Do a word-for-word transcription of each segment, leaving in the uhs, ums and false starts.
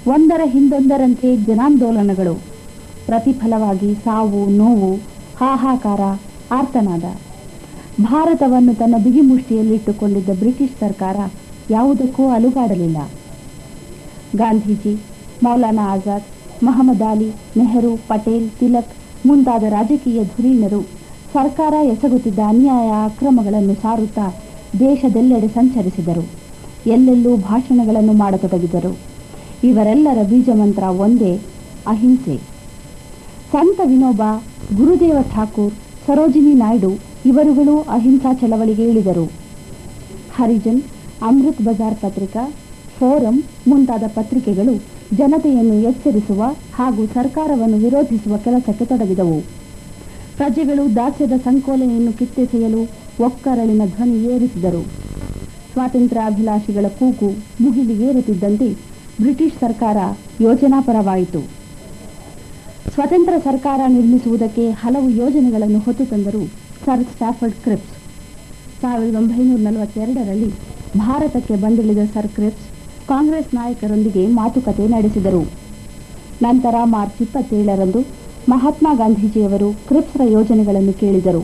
ಒಂದರ ಹಿಂದೊಂದರಂತೆ ಜನಾಂದೋಲನಗಳು, ಪ್ರತಿಫಲವಾಗಿ ಸಾವು, ನೋವು, ಹಾಹಾಕಾರ, ಆರ್ತನಾದ. ಭಾರತವನ್ನು ತನ್ನ ಬಿಗಿಮುಷ್ಟಿಯಲ್ಲಿಟ್ಟುಕೊಂಡಿದ್ದ ಬ್ರಿಟಿಷ್ ಸರ್ಕಾರ ಯಾವುದಕ್ಕೂ ಅಲುಗಾಡಲಿಲ್ಲ. ಗಾಂಧೀಜಿ, ಮೌಲಾನಾ ಆಜಾದ್, ಮಹಮ್ಮದ್ ಅಲಿ, ನೆಹರು, ಪಟೇಲ್, ತಿಲಕ್ ಮುಂತಾದ ರಾಜಕೀಯ ಧುರೀಣರು ಸರ್ಕಾರ ಎಸಗುತ್ತಿದ್ದ ಅನ್ಯಾಯ ಅಕ್ರಮಗಳನ್ನು ಸಾರುತ್ತಾ ದೇಶದೆಲ್ಲೆಡೆ ಸಂಚರಿಸಿದರು. ಎಲ್ಲೆಲ್ಲೂ ಭಾಷಣಗಳನ್ನು ಮಾಡತೊಡಗಿದರು. ಇವರೆಲ್ಲರ ಬೀಜಮಂತ್ರ ಒಂದೇ, ಅಹಿಂಸೆ. ಸಂತ ವಿನೋಬಾ, ಗುರುದೇವ ಠಾಕೂರ್, ಸರೋಜಿನಿ ನಾಯ್ಡು ಇವರುಗಳು ಅಹಿಂಸಾ ಚಳವಳಿಗೆ ಇಳಿದರು. ಹರಿಜನ್, ಅಮೃತ್ ಬಜಾರ್ ಪತ್ರಿಕಾ, ಫೋರಂ ಮುಂತಾದ ಪತ್ರಿಕೆಗಳು ಜನತೆಯನ್ನು ಎಚ್ಚರಿಸುವ ಹಾಗೂ ಸರ್ಕಾರವನ್ನು ವಿರೋಧಿಸುವ ಕೆಲಸಕ್ಕೆ ತೊಡಗಿದವು. ಪ್ರಜೆಗಳು ದಾಸ್ಯದ ಸಂಕೋಲೆಯನ್ನು ಕಿತ್ತೆಸೆಯಲು ಒಕ್ಕರಳಿನ ಧ್ವನಿ ಏರಿಸಿದರು. ಸ್ವಾತಂತ್ರ್ಯಾಭಿಲಾಷಿಗಳ ಕೂಗು ಮುಗಿಲಿಗೇರುತ್ತಿದ್ದಂತೆ ಬ್ರಿಟಿಷ್ ಸರ್ಕಾರ ಯೋಜನಾಪರವಾಯಿತು. ಸ್ವತಂತ್ರ ಸರ್ಕಾರ ನಿರ್ಮಿಸುವುದಕ್ಕೆ ಹಲವು ಯೋಜನೆಗಳನ್ನು ಹೊತ್ತು ತಂದರು ಸರ್ ಸ್ಟಾಫರ್ಡ್ ಕ್ರಿಪ್ಸ್. ಸಾವಿರದ ಒಂಬೈನೂರ ನಲವತ್ತೆರಡರಲ್ಲಿ ಭಾರತಕ್ಕೆ ಬಂದಿಳಿದ ಸರ್ ಕ್ರಿಪ್ಸ್ ಕಾಂಗ್ರೆಸ್ ನಾಯಕರೊಂದಿಗೆ ಮಾತುಕತೆ ನಡೆಸಿದರು. ನಂತರ ಮಾರ್ಚ್ ಇಪ್ಪತ್ತೇಳರಂದು ಮಹಾತ್ಮ ಗಾಂಧೀಜಿಯವರು ಕ್ರಿಪ್ಸ್ರ ಯೋಜನೆಗಳನ್ನು ಕೇಳಿದರು.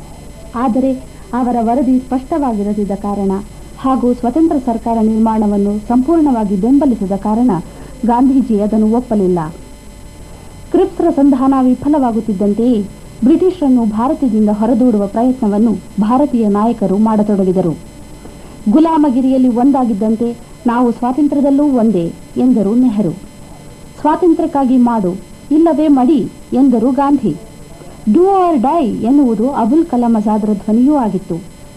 ಆದರೆ ಅವರ ವರದಿ ಸ್ಪಷ್ಟವಾಗಿರದಿದ್ದ ಕಾರಣ ಹಾಗೂ ಸ್ವತಂತ್ರ ಸರ್ಕಾರ ನಿರ್ಮಾಣವನ್ನು ಸಂಪೂರ್ಣವಾಗಿ ಬೆಂಬಲಿಸಿದ ಕಾರಣ ಗಾಂಧೀಜಿ ಅದನ್ನು ಒಪ್ಪಲಿಲ್ಲ. ಕ್ರಿಪ್ಸ್ರ ಸಂಧಾನ ವಿಫಲವಾಗುತ್ತಿದ್ದಂತೆಯೇ ಬ್ರಿಟಿಷರನ್ನು ಭಾರತದಿಂದ ಹೊರದೂಡುವ ಪ್ರಯತ್ನವನ್ನು ಭಾರತೀಯ ನಾಯಕರು ಮಾಡತೊಡಗಿದರು. ಗುಲಾಮಗಿರಿಯಲ್ಲಿ ಒಂದಾಗಿದ್ದಂತೆ ನಾವು ಸ್ವಾತಂತ್ರ್ಯದಲ್ಲೂ ಒಂದೇ ಎಂದರು ನೆಹರು. ಸ್ವಾತಂತ್ರ್ಯಕ್ಕಾಗಿ ಮಾಡು, ಇಲ್ಲವೇ ಮಡಿ ಎಂದರು ಗಾಂಧಿ. ಡೂ ಆರ್ ಡೈ ಎನ್ನುವುದು ಅಬುಲ್ ಕಲಾಂ ಆಜಾದರ ಧ್ವನಿಯೂ ಆಗಿತ್ತು.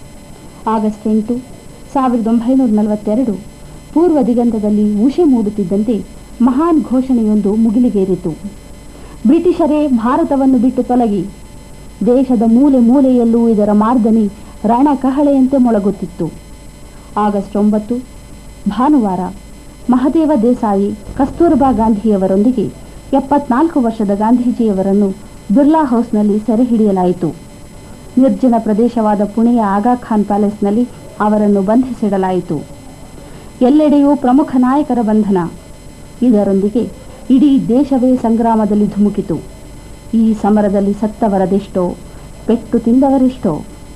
ಆಗಸ್ಟ್ ಎಂಟು ಸಾವಿರದ ಒಂಬೈನೂರ ನಲವತ್ತೆರಡು ಪೂರ್ವ ದಿಗಂತದಲ್ಲಿ ಉಷೆ ಮೂಡುತ್ತಿದ್ದಂತೆ ಮಹಾನ್ ಘೋಷಣೆಯೊಂದು ಮುಗಿಲಿಗೇರಿತು. ಬ್ರಿಟಿಷರೇ ಭಾರತವನ್ನು ಬಿಟ್ಟು ತೊಲಗಿ. ದೇಶದ ಮೂಲೆ ಮೂಲೆಯಲ್ಲೂ ಇದರ ಮಾರ್ದನಿ ರಣಕಹಳೆಯಂತೆ ಮೊಳಗುತ್ತಿತ್ತು. ಆಗಸ್ಟ್ ಒಂಬತ್ತು ಭಾನುವಾರ ಮಹದೇವ ದೇಸಾಯಿ, ಕಸ್ತೂರ್ಬಾ ಗಾಂಧಿಯವರೊಂದಿಗೆ ಎಪ್ಪತ್ನಾಲ್ಕು ವರ್ಷದ ಗಾಂಧೀಜಿಯವರನ್ನು ಬಿರ್ಲಾ ಹೌಸ್ನಲ್ಲಿ ಸೆರೆ ಹಿಡಿಯಲಾಯಿತು. ನಿರ್ಜನ ಪ್ರದೇಶವಾದ ಪುಣೆಯ ಆಗಾ ಖಾನ್ ಪ್ಯಾಲೇಸ್ನಲ್ಲಿ ಅವರನ್ನು ಬಂಧಿಸಿಡಲಾಯಿತು. ಎಲ್ಲೆಡೆಯೂ ಪ್ರಮುಖ ನಾಯಕರ ಬಂಧನ. ಇದರೊಂದಿಗೆ ಇಡೀ ದೇಶವೇ ಸಂಗ್ರಾಮದಲ್ಲಿ ಧುಮುಕಿತು. ಈ ಸಮರದಲ್ಲಿ ಸತ್ತವರದೆಷ್ಟೋ, ಪೆಟ್ಟು ತಿಂದವರೆಷ್ಟೋ.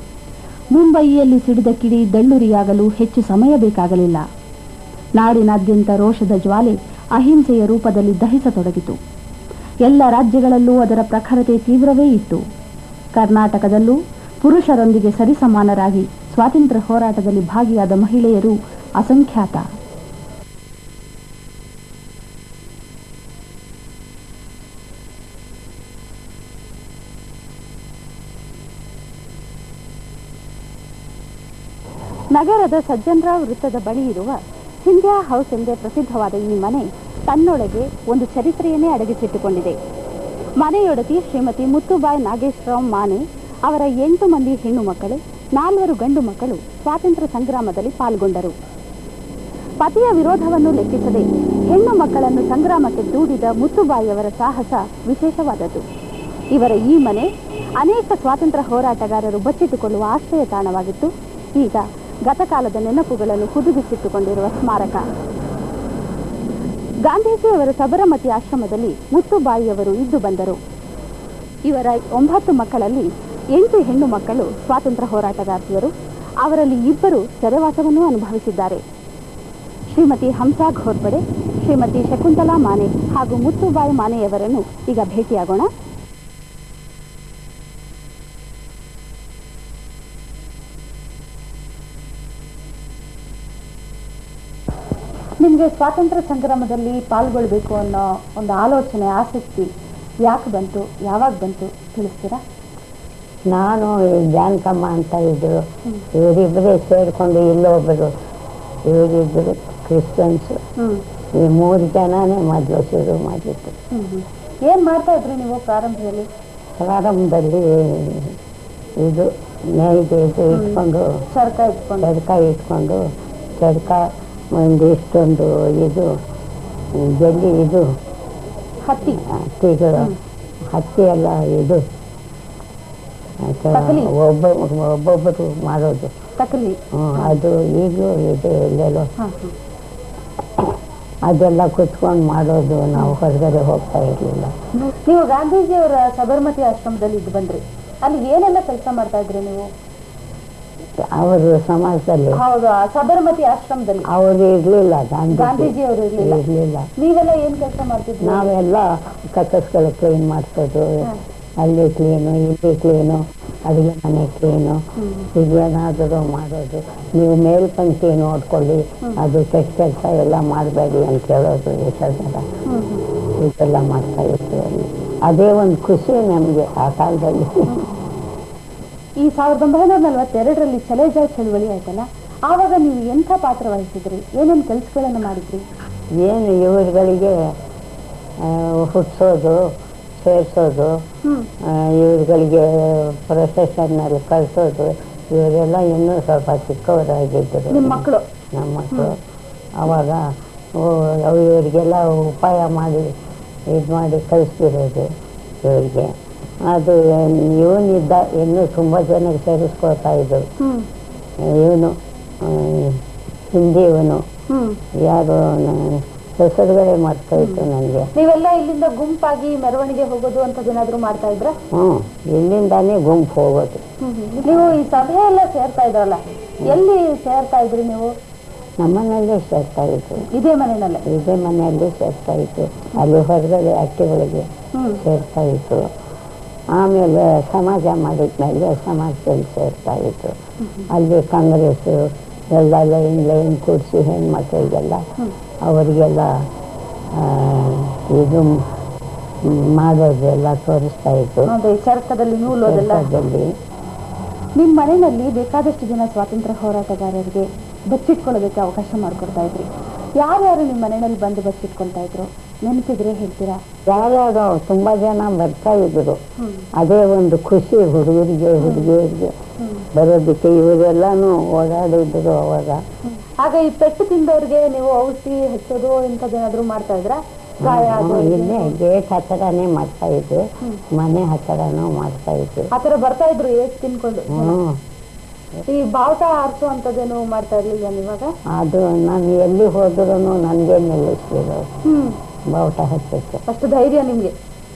ಮುಂಬಯಿಯಲ್ಲಿ ಸಿಡಿದ ಕಿಡಿ ದಳ್ಳುರಿಯಾಗಲು ಹೆಚ್ಚು ಸಮಯ ಬೇಕಾಗಲಿಲ್ಲ. ನಾಡಿನಾದ್ಯಂತ ರೋಷದ ಜ್ವಾಲೆ ಅಹಿಂಸೆಯ ರೂಪದಲ್ಲಿ ದಹಿಸತೊಡಗಿತು. ಎಲ್ಲ ರಾಜ್ಯಗಳಲ್ಲೂ ಅದರ ಪ್ರಖರತೆ ತೀವ್ರವೇ ಇತ್ತು. ಕರ್ನಾಟಕದಲ್ಲೂ ಪುರುಷರೊಂದಿಗೆ ಸರಿಸಮಾನರಾಗಿ ಸ್ವಾತಂತ್ರ್ಯ ಹೋರಾಟದಲ್ಲಿ ಭಾಗಿಯಾದ ಮಹಿಳೆಯರು ಅಸಂಖ್ಯಾತ. ನಗರದ ಸಜ್ಜನರಾವ್ ವೃತ್ತದ ಬಳಿ ಇರುವ ಸಿಂಧ್ಯಾ ಹೌಸ್ ಎಂದೇ ಪ್ರಸಿದ್ಧವಾದ ಈ ಮನೆ ತನ್ನೊಳಗೆ ಒಂದು ಚರಿತ್ರೆಯನ್ನೇ ಅಡಗಿಸಿಟ್ಟುಕೊಂಡಿದೆ. ಮನೆಯೊಡತಿ ಶ್ರೀಮತಿ ಮುತ್ತುಬಾಯಿ ನಾಗೇಶ್ವರರಾವ್ ಮಾನೆ ಅವರ ಎಂಟು ಮಂದಿ ಹೆಣ್ಣು ಮಕ್ಕಳು, ನಾಲ್ವರು ಗಂಡು ಮಕ್ಕಳು ಸ್ವಾತಂತ್ರ್ಯ ಸಂಗ್ರಾಮದಲ್ಲಿ ಪಾಲ್ಗೊಂಡರು. ಪತಿಯ ವಿರೋಧವನ್ನು ಲೆಕ್ಕಿಸದೆ ಹೆಣ್ಣು ಮಕ್ಕಳನ್ನು ಸಂಗ್ರಾಮಕ್ಕೆ ದೂಡಿದ ಮುತ್ತುಬಾಯಿಯವರ ಸಾಹಸ ವಿಶೇಷವಾದದ್ದು. ಇವರ ಈ ಮನೆ ಅನೇಕ ಸ್ವಾತಂತ್ರ್ಯ ಹೋರಾಟಗಾರರು ಬಚ್ಚಿಟ್ಟುಕೊಳ್ಳುವ ಆಶ್ರಯ ತಾಣವಾಗಿತ್ತು. ಈಗ ಗತಕಾಲದ ನೆನಪುಗಳನ್ನು ಹುದುಗಿಸಿಟ್ಟುಕೊಂಡಿರುವ ಸ್ಮಾರಕ. ಗಾಂಧೀಜಿಯವರ ಸಬರಮತಿ ಆಶ್ರಮದಲ್ಲಿ ಮುತ್ತುಬಾಯಿಯವರು ಇದ್ದು ಬಂದರು. ಇವರ ಒಂಬತ್ತು ಮಕ್ಕಳಲ್ಲಿ ಎಂಟು ಹೆಣ್ಣು ಮಕ್ಕಳು ಸ್ವಾತಂತ್ರ್ಯ ಹೋರಾಟಗಾರ್ತಿಯರು. ಅವರಲ್ಲಿ ಇಬ್ಬರು ಸೆರೆವಾಸವನ್ನು ಅನುಭವಿಸಿದ್ದಾರೆ. ಶ್ರೀಮತಿ ಹಂಸಾ ಘೋರ್ಪಡೆ, ಶ್ರೀಮತಿ ಶಕುಂತಲಾ ಮಾನೆ ಹಾಗೂ ಮುತ್ತುಬಾಯಿ ಮಾನೆಯವರನ್ನು ಈಗ ಭೇಟಿಯಾಗೋಣ. ನಿಮಗೆ ಸ್ವಾತಂತ್ರ್ಯ ಸಂಗ್ರಾಮದಲ್ಲಿ ಪಾಲ್ಗೊಳ್ಬೇಕು ಅನ್ನೋ ಒಂದು ಆಲೋಚನೆ, ಆಸಕ್ತಿ ಯಾಕೆ ಬಂತು, ಯಾವಾಗ ಬಂತು ತಿಳಿಸ್ತೀರಾ? ನಾನು ಜಾನಕಮ್ಮ ಅಂತ ಇದ್ರು, ಇವರಿಬ್ಬರೇ ಸೇರಿಕೊಂಡು ಇಲ್ಲೊಬ್ಬರು ಇವರಿಬ್ಬರು ಕ್ರಿಶ್ಚಿಯನ್ಸು. ಈ ಮೂರು ಜನನೇ ಮೊದಲು ಶುರು ಮಾಡಿತ್ತು. ಏನು ಮಾಡ್ತಾ ಇದ್ರಿ ನೀವು ಪ್ರಾರಂಭದಲ್ಲಿ? ಪ್ರಾರಂಭದಲ್ಲಿ ಇದು ನೇಯ್ಗೆ ಇದು ಇಟ್ಕೊಂಡು ಚರ್ಕ ಇಟ್ಕೊಂಡು ಚಡ್ಕ ಇಟ್ಕೊಂಡು ಚಡ್ಕ ಒಂದು ಇಷ್ಟೊಂದು ಇದು ಜಲ್ಲಿ ಇದು ಹತ್ತಿ ಹತ್ತಿಗಳು ಹತ್ತಿ ಎಲ್ಲ ಇದು ಒಬ್ಬ ಒಬ್ಬೊಬ್ಬರು ಮಾಡೋದು ತಕಲಿ. ಹ್ಞೂ ಅದು ಈಗಲೂ ಇದೆ ಎಲ್ಲೆಲ್ಲೋ. ಅದೆಲ್ಲ ಕುತ್ಕೊಂಡು ಮಾಡೋದು, ನಾವು ಹೊರಗಡೆ ಹೋಗ್ತಾ ಇರಲಿಲ್ಲ. ನೀವು ಗಾಂಧೀಜಿಯವರ ಸಬರ್ಮತಿ ಆಶ್ರಮದಲ್ಲಿ ಇದ್ದು ಬಂದ್ರಿ, ಅಲ್ಲಿ ಏನೆಲ್ಲ ಕೆಲಸ ಮಾಡ್ತಾ ಇದ್ರಿ ನೀವು? ಅವರು ಸಮಾಜದಲ್ಲಿ ಹೌದಾ, ಸಬರ್ಮತಿ ಆಶ್ರಮದಲ್ಲಿ ಅವರು ಇರ್ಲಿಲ್ಲ, ಗಾಂಧೀಜಿ ಅವರು ಇರ್ಲಿಲ್ಲ. ಇರ್ಲಿಲ್ಲ. ನೀವೆಲ್ಲ ಏನ್ ಕೆಲಸ ಮಾಡ್ತಿದ್ರಿ? ನಾವೆಲ್ಲ ಕಕ್ಕಸ್ಗಳು ಕ್ಲೀನ್ ಮಾಡಿಸೋದು, ಅಲ್ಲಿ ಕ್ಲೀನು, ಇಲ್ಲಿ ಕ್ಲೀನು, ಅಡುಗೆ ಮನೆ ಕ್ಲೀನು, ಇದೇನಾದರೂ ಮಾಡೋದು. ನೀವು ಮೇಲ್ಪಂಕ್ತಿ ನೋಡ್ಕೊಳ್ಳಿ, ಅದು ಕೆಟ್ಟ ಕೆಲಸ ಎಲ್ಲ ಮಾಡಬೇಡಿ ಅಂತ ಹೇಳೋದು. ಎಷ್ಟರ ಇದೆಲ್ಲ ಮಾಡ್ತಾ ಇತ್ತು ಅಲ್ಲಿ. ಅದೇ ಒಂದು ಖುಷಿ ನಮಗೆ ಆ ಕಾಲದಲ್ಲಿ. ಈ ಸಾವಿರದ ಒಂಬೈನೂರ ನಲವತ್ತೆರಡರಲ್ಲಿ ಚಲೇಜಾವ್ ಚಳುವಳಿ ಆಯ್ತಲ್ಲ, ಆವಾಗ ನೀವು ಎಂಥ ಪಾತ್ರ ವಹಿಸಿದ್ರಿ? ಏನೇನು ಕೆಲಸಗಳನ್ನು ಮಾಡಿದ್ರಿ? ಏನು ಇವ್ರುಗಳಿಗೆ ಹುಟ್ಟಿಸೋದು, ಸೇರಿಸೋದು, ಇವ್ರುಗಳಿಗೆ ಪ್ರೊಸೆಷನ್ನಲ್ಲಿ ಕಳಿಸೋದು. ಇವರೆಲ್ಲ ಇನ್ನೂ ಸ್ವಲ್ಪ ಚಿಕ್ಕವರಾಗಿದ್ದರು, ನಿಮ್ಮ ಮಕ್ಕಳು, ನಮ್ಮ ಮಕ್ಕಳು. ಆವಾಗ ಇವರಿಗೆಲ್ಲ ಉಪಾಯ ಮಾಡಿ ಇದು ಮಾಡಿ ಕಳಿಸ್ತಿರೋದು ಇವರಿಗೆ. ಅದು ಇವನಿದ್ದ ಇನ್ನೂ ತುಂಬ ಜನಕ್ಕೆ ಸೇರಿಸ್ಕೊಳ್ತಾ ಇದ್ರು. ಇವನು ಹಿಂದಿ ಇವನು ಯಾರು ಹೆಸರುಗಳೇ ಮಾಡ್ತಾ ಇತ್ತು ನನಗೆ. ನೀವೆಲ್ಲ ಇಲ್ಲಿಂದ ಗುಂಪಾಗಿ ಮೆರವಣಿಗೆ ಹೋಗೋದು ಅಂತದೇನಾದ್ರು ಮಾಡ್ತಾ ಇದ್ರ? ಹ್ಮ್, ಇಲ್ಲಿಂದಾನೇ ಗುಂಪು ಹೋಗೋದು. ನೀವು ಈ ಸಭೆ ಎಲ್ಲ ಸೇರ್ತಾ ಇದ್ರಲ್ಲ, ಎಲ್ಲಿ ಸೇರ್ತಾ ಇದ್ರಿ ನೀವು? ನಮ್ಮನೆಯಲ್ಲೇ ಸೇರ್ತಾ ಇತ್ತು. ಇದೇ ಮನೆಯಲ್ಲೇ? ಇದೇ ಮನೆಯಲ್ಲೇ ಸೇರ್ತಾ ಇತ್ತು. ಅಲ್ಲಿ ಹೊರಗಡೆ ಆಕ್ಟಿವ್ಗಳಿಗೆ ಸೇರ್ತಾ ಇತ್ತು. ಆಮೇಲೆ ಸಮಾಜ ಮಾಡಿದ್ಮೇಲೆ ಸಮಾಜದಲ್ಲಿ ಸೇರ್ತಾ ಇತ್ತು. ಅಲ್ಲಿ ಕಾಂಗ್ರೆಸ್ಸು ಎಲ್ಲ ಲೈನ್ ಲೈನ್ ಕೂಡಿಸಿ ಹೆಣ್ಮಕ್ಳಿಗೆಲ್ಲ ಅವರಿಗೆಲ್ಲ ಇದು ಮಾಡೋದೆಲ್ಲ ತೋರಿಸ್ತಾ ಇತ್ತು. ಚರಕದಲ್ಲಿ ನೂಲೋದೆಲ್ಲ. ನಿಮ್ಮ ಮನೆಯಲ್ಲಿ ಬೇಕಾದಷ್ಟು ಜನ ಸ್ವಾತಂತ್ರ್ಯ ಹೋರಾಟಗಾರರಿಗೆ ಬಚ್ಚಿಟ್ಕೊಳ್ಳೋದಕ್ಕೆ ಅವಕಾಶ ಮಾಡಿಕೊಡ್ತಾ ಇದ್ರಿ. ಯಾರ್ಯಾರು ನಿಮ್ಮ ಮನೆಯಲ್ಲಿ ಬಂದು ಬಚ್ಚಿಟ್ಕೊಳ್ತಾ ಇದ್ರು? ನೆನಪಿದ್ರೆ ಹೇಳ್ತೀರಾ? ಯಾರ್ಯಾರು ತುಂಬಾ ಜನ ಬರ್ತಾ ಇದ್ರು. ಅದೇ ಒಂದು ಖುಷಿ ಹುಡುಗರಿಗೆ ಹುಡುಗಿಯರಿಗೆ ಬರೋದಕ್ಕೆ. ಇವರೆಲ್ಲಾನು ಓಡಾಡಿದ್ರು ಅವಾಗ. ಆಗ ಈ ಪೆಟ್ಟು ತಿಂದವ್ರಿಗೆ ನೀವು ಔಷಧಿ ಹಚ್ಚೋದು ಇಂಥದ್ದೇನಾದ್ರು ಮಾಡ್ತಾ ಇದ್ರ? ಇಲ್ಲೇ ಗೇಟ್ ಹತ್ತಿರನೇ ಮಾಡ್ತಾ ಇದ್ವಿ, ಮನೆ ಹತ್ತಿರನೂ ಮಾಡ್ತಾ ಇದ್ವಿ. ಆತರ ಬರ್ತಾ ಇದ್ರು ಏಟ್ ತಿನ್ಕೊಂಡು. ಹ್ಮ್, ಈ ಬಾವುಟ ಆರಿಸೋ ಅಂತದೇನು ಮಾಡ್ತಾ ಇರ್ಲಿಲ್ಲ ನೀವಾಗ? ಅದು ನಾನು ಎಲ್ಲಿ ಹೋದ್ರು ನನ್ಗೆ ನಿಲ್ಲಿಸ್ತಿದ್ರು ಬಾವುಟ ಹಚ್ಚಕ್ಕೆ. ಅಷ್ಟು ಧೈರ್ಯ ನಿಮ್ಗೆ?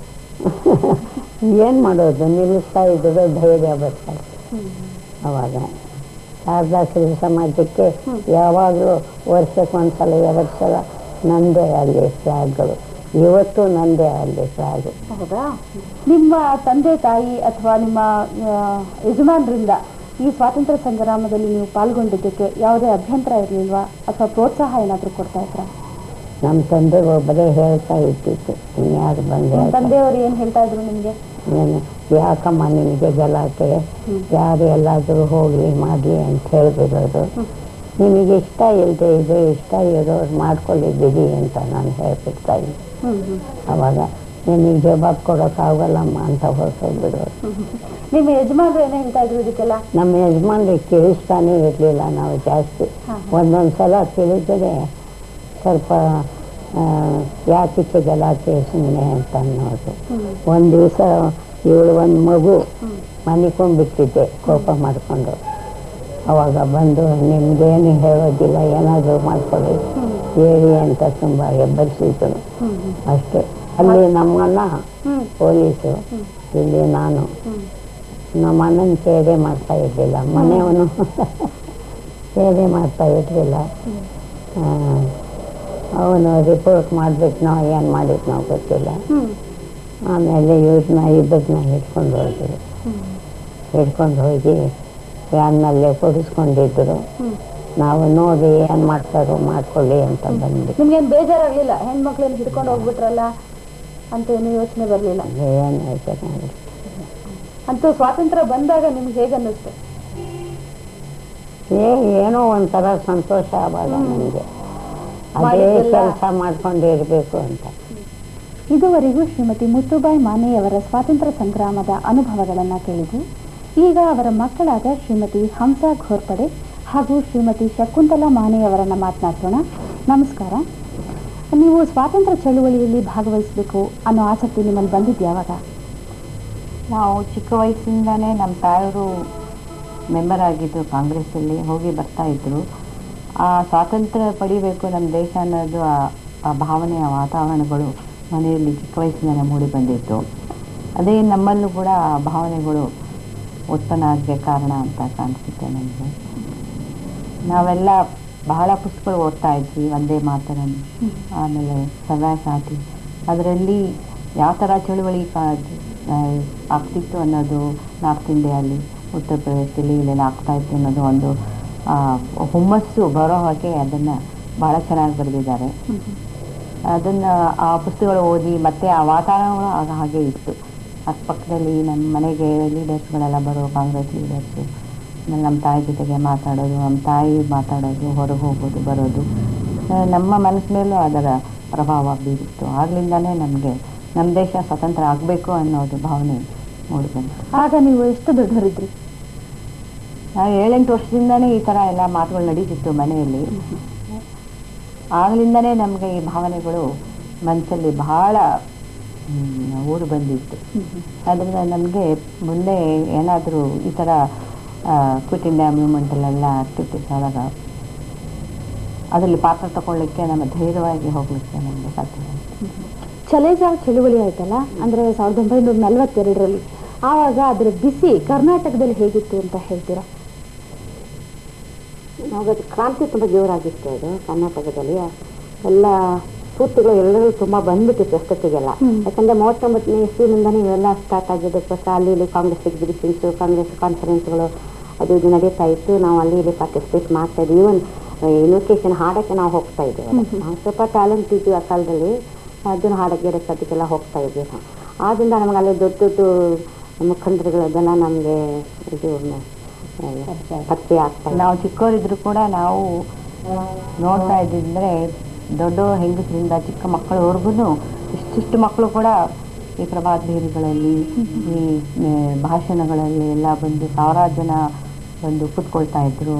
ಏನ್ ಮಾಡೋದು, ನಿಲ್ಲಿಸ್ತಾ ಇದ್ರು, ಧೈರ್ಯ ಬರ್ತಾರೆ. ಅವಾಗ ಶಾರದಾ ಶ್ರೀ ಸಮಾಜಕ್ಕೆ ಯಾವಾಗಲೂ ವರ್ಷಕ್ಕೊಂದ್ಸಲ ಎರಡು ಸಲ ನಂದೇ ಅಲ್ಲಿ ಫ್ಲಾಗ್ಗಳು. ಇವತ್ತು ನಂದೇ ಅಲ್ಲಿ ಫ್ಲಾಗ್. ಹೌದಾ? ನಿಮ್ಮ ತಂದೆ ತಾಯಿ ಅಥವಾ ನಿಮ್ಮ ಯಜಮಾನರಿಂದ ಈ ಸ್ವಾತಂತ್ರ್ಯ ಸಂಗ್ರಾಮದಲ್ಲಿ ನೀವು ಪಾಲ್ಗೊಂಡಿದ್ದಕ್ಕೆ ಯಾವುದೇ ಅಭ್ಯಂತರ ಇರಲಿಲ್ವಾ ಅಥವಾ ಪ್ರೋತ್ಸಾಹ ಏನಾದರೂ ಕೊಡ್ತಾ ಇದ್ರ? ನಮ್ಮ ತಂದೆ ಒಬ್ಬರೇ ಹೇಳ್ತಾ ಇದ್ದಿತ್ತು, ಇನ್ಯಾರು ಬಂದೆ. ತಂದೆಯವರು ಏನು ಹೇಳ್ತಾ ಇದ್ರು ನಿಮಗೆ? ಏನು ಯಾಕಮ್ಮ ನಿಮಗೆ ಗಲಾಟೆ, ಯಾರು ಎಲ್ಲಾದರೂ ಹೋಗ್ಲಿ ಮಾಡಲಿ ಅಂತ ಹೇಳ್ಬಿಡೋದು. ನಿಮಗೆ ಇಷ್ಟ ಇಲ್ಲದೆ ಇದು ಇಷ್ಟ ಇರೋರು ಮಾಡ್ಕೊಳ್ಳಿ ಬಿಡಿ ಅಂತ ನಾನು ಹೇಳ್ಬಿಡ್ತಾ ಇದ್ದೆ. ಅವಾಗ ನಿಮಗೆ ಜವಾಬ್ ಕೊಡೋಕ್ಕಾಗಲ್ಲಮ್ಮ ಅಂತ ಹೊರಟೋಗ್ಬಿಡೋರು. ನಿಮ್ಮ ಯಜಮಾನ್ರು ಏನು ಹೇಳ್ತಾ ಇದ್ರು ಇದಕ್ಕೆಲ್ಲ? ನಮ್ಮ ಯಜಮಾನ್ರಿಗೆ ತಿಳಿಸ್ತಾನೆ ಇರಲಿಲ್ಲ ನಾವು ಜಾಸ್ತಿ. ಒಂದೊಂದು ಸಲ ತಿಳಿದರೆ ಸ್ವಲ್ಪ ಯಾತಿಕ್ಕೆ ಗಲಾಟೆ ಸುಮ್ಮನೆ ಅಂತ ಅನ್ನೋದು. ಒಂದು ದಿವಸ ಇವಳು ಒಂದು ಮಗು ಮನಿಕೊಂಡ್ಬಿಟ್ಟಿದ್ದೆ ಕೋಪ ಮಾಡಿಕೊಂಡು. ಅವಾಗ ಬಂದು ನಿಮ್ಗೇನು ಹೇಳೋದಿಲ್ಲ, ಏನಾದರೂ ಮಾಡ್ಕೊಳ್ಳಿ ಹೇಳಿ ಅಂತ ತುಂಬ ಹೆಬ್ಬರಿಸಿದ್ರು ಅಷ್ಟೇ. ಅಲ್ಲಿ ನಮ್ಮನ್ನ ಪೊಲೀಸು, ಇಲ್ಲಿ ನಾನು ನಮ್ಮ ಅಣ್ಣನ ಸೇವೆ ಮಾಡ್ತಾ ಇರಲಿಲ್ಲ, ಮನೆಯವನು ಸೇವೆ ಮಾಡ್ತಾ ಇರಲಿಲ್ಲ. ಅವನು ರಿಪೋರ್ಟ್ ಮಾಡಿಬಿಟ್ನೋ ಏನು ಮಾಡಿದ್ನೋ ಗೊತ್ತಿಲ್ಲ. ಆಮೇಲೆ ಇವ್ರನ್ನ ಇಬ್ಬರನ್ನ ಹಿಡ್ಕೊಂಡು ಹೋದ್ರು. ಹಿಡ್ಕೊಂಡು ಹೋಗಿ ವ್ಯಾನ್ನಲ್ಲೇ ಕೊಡಿಸ್ಕೊಂಡಿದ್ರು. ನಾವು ನೋಡಿ ಏನು ಮಾಡ್ತಾರೋ ಮಾಡ್ಕೊಳ್ಳಿ ಅಂತ ಬಂದ್ವಿ. ನಿಮ್ಗೇನು ಬೇಜಾರಾಗಲಿಲ್ಲ? ಹೆಣ್ಮಕ್ಳನ್ನ ಹಿಡ್ಕೊಂಡು ಹೋಗ್ಬಿಟ್ರಲ್ಲ ಅಂತ ಏನು ಯೋಚನೆ ಬರಲಿಲ್ಲ? ಏನು ಯೋಚನೆ ಅಂತೂ ಸ್ವಾತಂತ್ರ್ಯ ಬಂದಾಗ ನಿಮ್ಗೆ ಹೇಗೆ ಅನ್ನಿಸ್ತು? ಏ ಏನೋ ಒಂಥರ ಸಂತೋಷ ಆವಾಗ ನಮಗೆ, ಅದೇ ಕೆಲಸ ಮಾಡ್ಕೊಂಡಿರ್ಬೇಕು ಅಂತ. ಇದುವರೆಗೂ ಶ್ರೀಮತಿ ಮುತ್ತುಬಾಯಿ ಮಾನೆಯವರ ಸ್ವಾತಂತ್ರ್ಯ ಸಂಗ್ರಾಮದ ಅನುಭವಗಳನ್ನು ಕೇಳಿದ್ದು. ಈಗ ಅವರ ಮಕ್ಕಳಾದ ಶ್ರೀಮತಿ ಹಂಸಾ ಘೋರ್ಪಡೆ ಹಾಗೂ ಶ್ರೀಮತಿ ಶಕುಂತಲಾ ಮಾನೆಯವರನ್ನು ಮಾತನಾಡೋಣ. ನಮಸ್ಕಾರ. ನೀವು ಸ್ವಾತಂತ್ರ್ಯ ಚಳುವಳಿಯಲ್ಲಿ ಭಾಗವಹಿಸಬೇಕು ಅನ್ನೋ ಆಸಕ್ತಿ ನಿಮ್ಮಲ್ಲಿ ಬಂದಿದ್ದು ಯಾವಾಗ? ನಾವು ಚಿಕ್ಕ ವಯಸ್ಸಿಂದನೇ ನಮ್ಮ ತಾಯವರು ಮೆಂಬರ್ ಆಗಿದ್ದರು, ಕಾಂಗ್ರೆಸ್ಸಲ್ಲಿ ಹೋಗಿ ಬರ್ತಾಯಿದ್ರು. ಆ ಸ್ವಾತಂತ್ರ್ಯ ಪಡಿಬೇಕು ನಮ್ಮ ದೇಶ ಅನ್ನೋದು ಆ ಭಾವನೆಯ ವಾತಾವರಣಗಳು ಮನೆಯಲ್ಲಿ ಚಿಕ್ಕ ವಯಸ್ಸಿನಲ್ಲಿ ಮೂಡಿ ಬಂದಿತ್ತು. ಅದೇ ನಮ್ಮಲ್ಲೂ ಕೂಡ ಆ ಭಾವನೆಗಳು ಉತ್ಪನ್ನ ಆಗಬೇಕು ಕಾರಣ ಅಂತ ಕಾಣಿಸುತ್ತೆ ನನಗೆ. ನಾವೆಲ್ಲ ಬಹಳ ಪುಸ್ತಕಗಳು ಓದ್ತಾ ಇದ್ವಿ, ಒಂದೇ ಮಾತರಂ, ಆಮೇಲೆ ಸವ್ಯಾಸಾತಿ. ಅದರಲ್ಲಿ ಯಾವ ಥರ ಚಳುವಳಿ ಆಗ್ತಿತ್ತು ಅನ್ನೋದು ನಾರ್ತ್ ಇಂಡಿಯಲ್ಲಿ, ಉತ್ತರ ಪ್ರದೇಶದಲ್ಲಿ ಇಲ್ಲೆಲ್ಲ ಆಗ್ತಾ ಇತ್ತು ಅನ್ನೋದು ಒಂದು ಹುಮ್ಮಸ್ಸು ಬರೋ ಹಾಗೆ ಅದನ್ನು ಭಾಳ ಚೆನ್ನಾಗಿ ಬರೆದಿದ್ದಾರೆ. ಅದನ್ನು ಆ ಪುಸ್ತಕಗಳು ಓದಿ ಮತ್ತು ಆ ವಾತಾವರಣಗಳು ಆಗ ಹಾಗೆ ಇತ್ತು. ಅಕ್ಕಪಕ್ಕದಲ್ಲಿ ನಮ್ಮ ಮನೆಗೆ ಲೀಡರ್ಸ್ಗಳೆಲ್ಲ ಬರೋ ಕಾಂಗ್ರೆಸ್ ಲೀಡರ್ಸು, ನಮ್ಮ ತಾಯಿ ಜೊತೆಗೆ ಮಾತಾಡೋದು, ನಮ್ಮ ತಾಯಿ ಮಾತಾಡೋದು, ಹೊರಗೆ ಹೋಗೋದು ಬರೋದು ನಮ್ಮ ಮನಸ್ಸಿನ ಮೇಲೂ ಅದರ ಪ್ರಭಾವ ಬೀರಿತ್ತು. ಆಗ್ಲಿಂದನೇ ನಮಗೆ ನಮ್ಮ ದೇಶ ಸ್ವತಂತ್ರ ಆಗಬೇಕು ಅನ್ನೋದು ಭಾವನೆ ಮೂಡಿಬಂತು. ಆಗ ನೀವು ಎಷ್ಟು ದೊಡ್ಡವರಿದ್ರಿ? ನಾವು ಏಳೆಂಟು ವರ್ಷದಿಂದನೇ ಈ ಥರ ಎಲ್ಲ ಮಾತುಗಳು ನಡೀತಿತ್ತು ಮನೆಯಲ್ಲಿ. ಆಗ್ಲಿಂದನೇ ನಮಗೆ ಈ ಭಾವನೆಗಳು ಮನಸ್ಸಲ್ಲಿ ಬಹಳ ಊರು ಬಂದಿತ್ತು. ಅದರಿಂದ ನಮಗೆ ಮುಂದೆ ಏನಾದರೂ ಈ ಥರ ಕ್ವಿಟ್ ಇಂಡಿಯಾ ಮೂವ್ಮೆಂಟಲ್ಲೆಲ್ಲ ಆಕ್ಟಿವಿಟೀಸ್ ಆದಾಗ ಅದರಲ್ಲಿ ಪಾತ್ರ ತಗೊಳ್ಳಿಕ್ಕೆ ನಮ್ಮ ಧೈರ್ಯವಾಗಿ ಹೋಗಲಿಕ್ಕೆ ನಮಗೆ ಸಾಧ್ಯ. ಚಲೇಜಾವ್ ಚಳುವಳಿ ಆಯ್ತಲ್ಲ, ಅಂದರೆ ಸಾವಿರದ ಒಂಬೈನೂರ ನಲವತ್ತೆರಡರಲ್ಲಿ, ಆವಾಗ ಅದರ ಬಿಸಿ ಕರ್ನಾಟಕದಲ್ಲಿ ಹೇಗಿತ್ತು ಅಂತ ಹೇಳ್ತೀರಾ? ಆವಾಗ ಕ್ರಾಂತಿ ತುಂಬ ಜೋರಾಗಿತ್ತು. ಅದು ಕರ್ನಾಟಕದಲ್ಲಿ ಎಲ್ಲ ಸೂತ್ರಗಳು ಎಲ್ಲರೂ ತುಂಬ ಬಂದ್ಬಿಟ್ಟಿತ್ತು ಅಷ್ಟೊತ್ತಿಗೆಲ್ಲ. ಯಾಕಂದರೆ ಮೂವತ್ತೊಂಬತ್ತನೇ ಇಸ್ವಿನಿಂದನೇ ಇವೆಲ್ಲ ಸ್ಟಾರ್ಟ್ ಆಗಿದ್ದಕ್ಕೋಸ್ಕರ ಅಲ್ಲಿ ಇಲ್ಲಿ ಕಾಂಗ್ರೆಸ್ ಎಕ್ಸಿಬಿಷನ್ಸು, ಕಾಂಗ್ರೆಸ್ ಕಾನ್ಫರೆನ್ಸ್ಗಳು ಅದು ಇದು ನಡೀತಾ ಇತ್ತು. ನಾವು ಅಲ್ಲಿ ಇಲ್ಲಿ ಪಾರ್ಟಿಸಿಪೇಟ್ ಮಾಡ್ತಾ ಇದ್ವಿ. ಈವನ್ ಇನ್ವಿಟೇಷನ್ ಹಾಡೋಕ್ಕೆ ನಾವು ಹೋಗ್ತಾ ಇದ್ವಿ. ನಾವು ಸ್ವಲ್ಪ ಟ್ಯಾಲೆಂಟ್ ಇದ್ವಿ ಆ ಕಾಲದಲ್ಲಿ, ಅದನ್ನು ಹಾಡಕ್ಕೆ ಅದಕ್ಕೆಲ್ಲ ಹೋಗ್ತಾ ಇದ್ವಿ ನಾವು. ಆದ್ದರಿಂದ ನಮಗೆ ಅಲ್ಲಿ ದೊಡ್ಡ ದೊಡ್ಡ ಮುಖಂಡರುಗಳದೆಲ್ಲ ನಮಗೆ ಇದು ಪರಿಚಯ ಆಗ್ತಾ. ನಾವು ಚಿಕ್ಕವರಿದ್ರು ಕೂಡ ನಾವು ನೋಡ್ತಾ ಇದ್ದಿದ್ರೆ ದೊಡ್ಡ ಹೆಂಗಸರಿಂದ ಚಿಕ್ಕ ಮಕ್ಕಳವರೆಗೂ ಇಷ್ಟಿಷ್ಟು ಮಕ್ಕಳು ಕೂಡ ಈ ಪ್ರಭಾತ ಭೇರಿಗಳಲ್ಲಿ, ಈ ಭಾಷಣಗಳಲ್ಲಿ ಎಲ್ಲ ಬಂದು ಸಾವಿರಾರು ಜನ ಬಂದು ಕೂತ್ಕೊಳ್ತಾ ಇದ್ರು.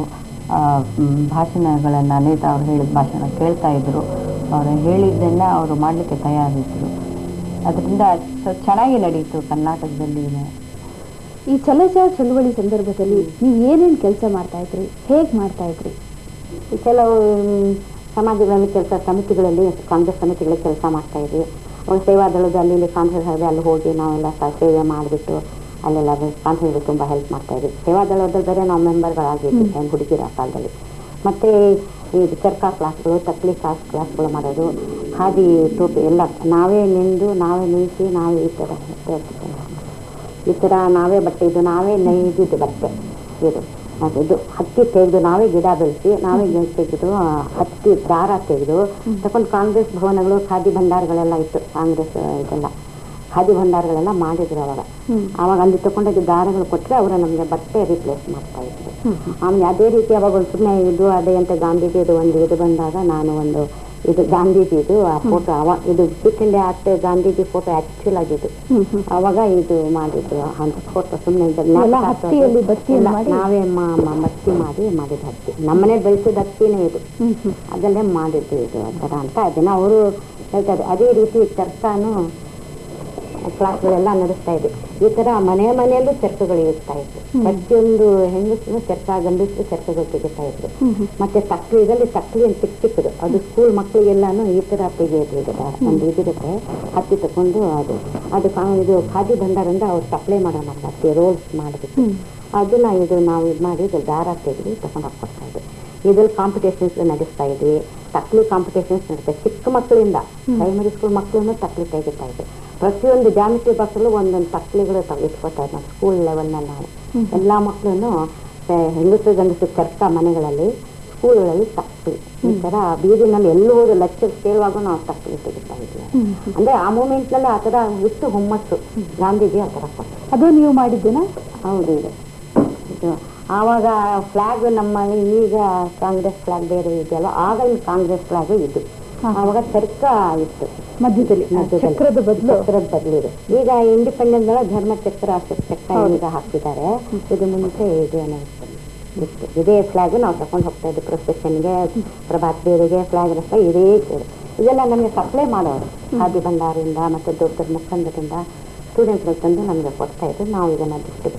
ಭಾಷಣಗಳನ್ನು ನೇತಾ ಅವ್ರು ಹೇಳಿದ ಭಾಷಣ ಕೇಳ್ತಾ ಇದ್ರು. ಅವರು ಹೇಳಿದ್ದನ್ನು ಅವರು ಮಾಡಲಿಕ್ಕೆ ತಯಾರಿದ್ರು. ಅದರಿಂದ ಚೆನ್ನಾಗಿ ನಡೀತು ಕರ್ನಾಟಕದಲ್ಲಿ. ಈ ಚಲೇಜಾವ್ ಚಳುವಳಿ ಸಂದರ್ಭದಲ್ಲಿ ನೀವು ಏನೇನು ಕೆಲಸ ಮಾಡ್ತಾ ಇದ್ರಿ, ಹೇಗೆ ಮಾಡ್ತಾ ಇದ್ರಿ? ಕೆಲವು ಸಮಾಜಗಳಲ್ಲಿ ಕೆಲಸ ಸಮಿತಿಗಳಲ್ಲಿ, ಕಾಂಗ್ರೆಸ್ ಸಮಿತಿಗಳಲ್ಲಿ ಕೆಲಸ ಮಾಡ್ತಾ ಇದ್ವಿ. ಒಂದು ಸೇವಾದಳದ ಅಲ್ಲಿ ಇಲ್ಲಿ ಕಾನ್ಫರೆನ್ಸ್ ಆಗಿದೆ, ಅಲ್ಲಿ ಹೋಗಿ ನಾವೆಲ್ಲ ಸೇವೆ ಮಾಡಿಬಿಟ್ಟು ಅಲ್ಲೆಲ್ಲ ಕಾನ್ಫರೆನ್ಸ್ಗೆ ತುಂಬ ಹೆಲ್ಪ್ ಮಾಡ್ತಾ ಇದ್ವಿ. ಸೇವಾದಳದಲ್ಲಿ ಬೇರೆ ನಾವು ಮೆಂಬರ್ಗಳಾಗಿದ್ವಿ ಏನು ಹುಡುಗಿರ ಕಾಲದಲ್ಲಿ. ಮತ್ತು ಇದು ಚರ್ಕಾ ಕ್ಲಾಸ್ಗಳು, ತಕ್ಲಿ ಕ್ಲಾಸ್ ಕ್ಲಾಸ್ಗಳು ಮಾಡೋದು, ಖಾದಿ ಟೋಪಿ ಎಲ್ಲ ನಾವೇ ನೆಂದು ನಾವೇ ನೇಯಿಸಿ ನಾವೇ ಈ ಥರ ಈ ಥರ ನಾವೇ ಬಟ್ಟೆ ಇದು ನಾವೇ ನೇಯ್ದಿದ್ದು ಬಟ್ಟೆ ಇದು ಇದು ಹತ್ತಿ ತೆಗೆದು ನಾವೇ ಗಿಡ ಬೆಳೆಸಿ ನಾವೇ ತೆಗೆದು ಹತ್ತಿ ದಾರ ತೆಗೆದು ತಗೊಂಡು ಕಾಂಗ್ರೆಸ್ ಭವನಗಳು, ಖಾದಿ ಭಂಡಾರಗಳೆಲ್ಲ ಇತ್ತು. ಕಾಂಗ್ರೆಸ್ ಇದೆಲ್ಲ ಖಾದಿ ಭಂಡಾರಗಳೆಲ್ಲ ಮಾಡಿದ್ರು ಅವಾಗ. ಆವಾಗ ಅಲ್ಲಿ ತಗೊಂಡೋಗಿ ದಾರಗಳು ಕೊಟ್ಟರೆ ಅವರ ನಮಗೆ ಬಟ್ಟೆ ರಿಪ್ಲೇಸ್ ಮಾಡ್ತಾ ಇದ್ರು. ಆಮೇಲೆ ಅದೇ ರೀತಿ ಅವಾಗ ಒಂದು ಸುಮ್ಮನೆ ಇದು ಅದೇ ಅಂತ ಗಾಂಧೀಜಿದು ಒಂದು ಇದು ಬಂದಾಗ ನಾನು ಒಂದು ಇದು ಗಾಂಧೀಜಿದು ಆ ಫೋಟೋ ಅವಾಗ ಇದು quit India act Gandhiji photo actual ಆಗಿದ್ದು ಅವಾಗ ಇದು ಮಾಡಿದ್ರು ಅಂತ ಫೋಟೋ. ಸುಮ್ಮನೆ ನಾವೇ ಮತ್ತಿ ಮಾಡಿ ಮಾಡಿದ ಹತ್ತಿ, ನಮ್ಮನೆ ಬೆಳೆಸಿದ ಹತ್ತಿನೇ ಇದು, ಅದಲ್ಲೇ ಮಾಡಿದ್ದು ಇದು ಆ ಥರ ಅಂತ ಅದನ್ನು ಅವರು ಹೇಳ್ತಾರೆ. ಅದೇ ರೀತಿ ಚರ್ಚಾನು ಕ್ಲಾಸ್ಗಳೆಲ್ಲ ನಡೆಸ್ತಾ ಇದ್ವಿ. ಈ ಥರ ಮನೆ ಮನೆಯಲ್ಲೂ ಚರ್ಚೆಗಳು ಇರ್ತಾ ಇತ್ತು. ಪ್ರತಿಯೊಂದು ಹೆಂಗಸರು ಚರ್ಚಾ ಗಂಡಸರು ಚರ್ಚೆಗಳು ತೆಗಿತಾ ಇದ್ರು. ಮತ್ತೆ ತಕ್ಲಿ ಇದರಲ್ಲಿ ತಕ್ಲಿ ಅಂತ ಚಿಕ್ಕ ಚಿಕ್ಕದು ಅದು ಸ್ಕೂಲ್ ಮಕ್ಕಳಿಗೆಲ್ಲಾನು ಈ ಥರ ತೆಗೆಯೋದು ಇದೆ. ಒಂದು ಇದಿರುತ್ತೆ ಹತ್ತಿ ತಗೊಂಡು ಅದು ಅದು ಇದು ಖಾದಿ ಭಂಡಾರಿಂದ ಅವ್ರು ಸಪ್ಲೈ ಮಾಡೋಣ ಹತ್ತಿ ರೋಲ್ಸ್ ಮಾಡಿಬಿಟ್ಟು ಅದನ್ನ ಇದು ನಾವು ಇದು ಮಾಡಿ ಇದು ದಾರ ತೆಗೆದು ತಗೊಂಡು ಹಾಕ್ಕೊಡ್ತಾ ಇದ್ವಿ. ಇದ್ರಲ್ಲಿ ಕಾಂಪಿಟೇಷನ್ಸ್ ನಡೆಸ್ತಾ ಇದ್ವಿ. ತಕ್ಲಿ ಕಾಂಪಿಟೇಷನ್ಸ್ ನಡೆಸ್ತಾ ಚಿಕ್ಕ ಮಕ್ಕಳಿಂದ ಪ್ರೈಮರಿ ಸ್ಕೂಲ್ ಮಕ್ಕಳನ್ನು ತಕ್ಲಿ ತೆಗಿತಾ ಇದ್ವಿ. ಪ್ರತಿಯೊಂದು ಜಾಮಿಟ್ರಿ ಬಾಕ್ಸಲ್ಲೂ ಒಂದೊಂದು ತಕ್ಲಿಗಳು ಇಟ್ಕೊತಾ ಇದ್ವಿ ನಾವು ಸ್ಕೂಲ್ ಲೆವೆಲ್ನಲ್ಲಿ. ನಾವು ಎಲ್ಲ ಮಕ್ಕಳನ್ನು ಹೆಂಗಸರು ಗಂಡಸರು ಚರ್ಚಾ ಮನೆಗಳಲ್ಲಿ ಸ್ಕೂಲ್ಗಳಲ್ಲಿ ತಕ್ಲಿ ಈ ಥರ ಬೀದಿನಲ್ಲಿ ಎಲ್ಲೂ ಹೋದ್ರು ಲೆಕ್ಚರ್ಸ್ ಕೇಳುವಾಗ ನಾವು ತಕ್ಲಿ ತೆಗಿತಾ ಇದ್ವಿ. ಅಂದರೆ ಆ ಮೂಮೆಂಟ್ನಲ್ಲಿ ಆ ಥರ ಇಷ್ಟು ಹುಮ್ಮಸ್ಸು ಗಾಂಧೀಜಿ ಆ ಥರ ಕೊಟ್ಟು. ಅದು ನೀವು ಮಾಡಿದ್ದೀನಾ? ಹೌದು. ಇದು ಇದು ಆವಾಗ ಫ್ಲಾಗ್ ನಮ್ಮಲ್ಲಿ ಈಗ ಕಾಂಗ್ರೆಸ್ ಫ್ಲಾಗ್ ಬೇರೆ ಇದೆಯಲ್ಲ, ಆಗ ಇಲ್ಲಿ ಕಾಂಗ್ರೆಸ್ ಫ್ಲಾಗ್ ಇದು. ಆವಾಗ ಚರ್ಕ ಇತ್ತು ಮಧ್ಯದಲ್ಲಿ, ಚಕ್ರದ ಬದಲು ಚಕ್ರದ ಬದಲು ಇದೆ. ಈಗ ಇಂಡಿಪೆಂಡೆನ್ಸ್ ಧರ್ಮ ಚಕ್ರ ಚಕ್ರ ಈಗ ಹಾಕಿದ್ದಾರೆ. ಇದು ಮುಂಚೆ ಇದು ಏನೋ ಇತ್ತು. ಇದೇ ಫ್ಲಾಗ್ ನಾವು ತಗೊಂಡು ಹೋಗ್ತಾ ಇದ್ವಿ ಪ್ರೊಸೆಷನ್ಗೆ, ಪ್ರಭಾತ್ ಬೇರೆಗೆ ಫ್ಲಾಗ್ ರಸ್ತೆ ಇದೇ ಸೇರಿ ಇದೆಲ್ಲ ನಮಗೆ ಸಪ್ಲೈ ಮಾಡೋರು ಖಾದಿ ಭಂಡಾರದಿಂದ ಮತ್ತು ದೊಡ್ಡ ದೊಡ್ಡ ಮುಖಂಡರಿಂದ ಸ್ಟೂಡೆಂಟ್ಗಳು ತಂದು ನಮಗೆ ಕೊಡ್ತಾ ಇದ್ರು. ನಾವು ಇದನ್ನು ಡಿಸ್ಟ್ರಿಬ್ಯೂಟ್